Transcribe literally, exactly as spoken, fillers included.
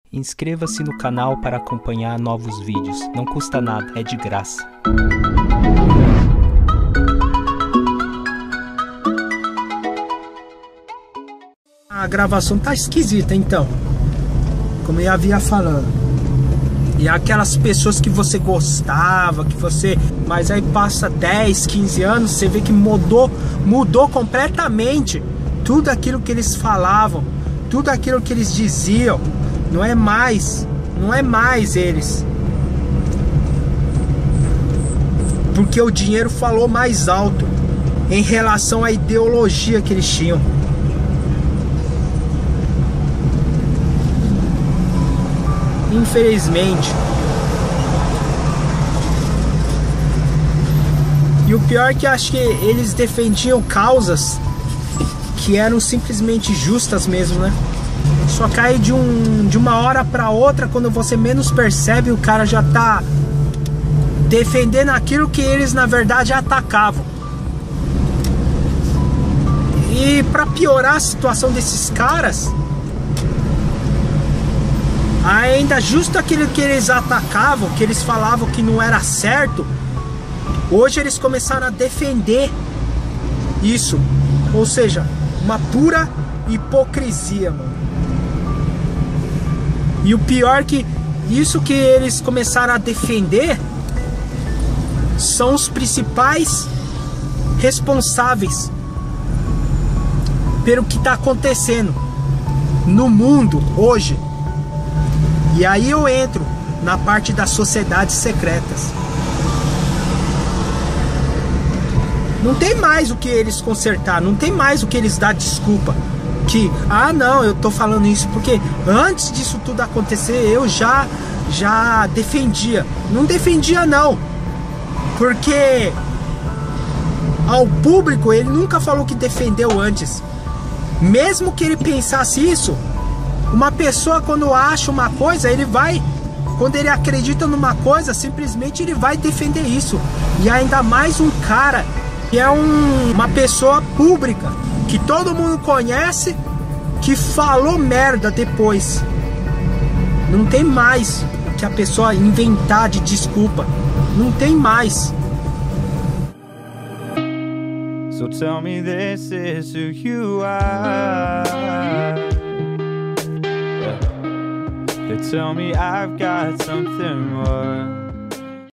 Inscreva-se no canal para acompanhar novos vídeos. Não custa nada, é de graça. A gravação tá esquisita, então. Como eu havia falando. E aquelas pessoas que você gostava, que você... Mas aí passa dez, quinze anos, você vê que mudou, mudou completamente tudo aquilo que eles falavam, tudo aquilo que eles diziam. Não é mais, não é mais eles. Porque o dinheiro falou mais alto em relação à ideologia que eles tinham. Infelizmente. E o pior é que acho que eles defendiam causas que eram simplesmente justas mesmo, né? Só cai de, um, de uma hora pra outra, quando você menos percebe, o cara já tá defendendo aquilo que eles na verdade atacavam. E pra piorar a situação desses caras, ainda justo aquilo que eles atacavam, que eles falavam que não era certo, hoje eles começaram a defender isso. Ou seja, uma pura hipocrisia, mano. E o pior que isso que eles começaram a defender são os principais responsáveis pelo que está acontecendo no mundo hoje. E aí eu entro na parte das sociedades secretas. Não tem mais o que eles consertar, não tem mais o que eles dar desculpa. Que, ah não, eu tô falando isso porque antes disso tudo acontecer eu já, já defendia. Não defendia não, porque ao público ele nunca falou que defendeu antes. Mesmo que ele pensasse isso, uma pessoa quando acha uma coisa, ele vai, quando ele acredita numa coisa, simplesmente ele vai defender isso. E ainda mais um cara que é um, uma pessoa pública, que todo mundo conhece, que falou merda depois. Não tem mais que a pessoa inventar de desculpa. Não tem mais. So tell me this is who you are. They tell me I've got something more.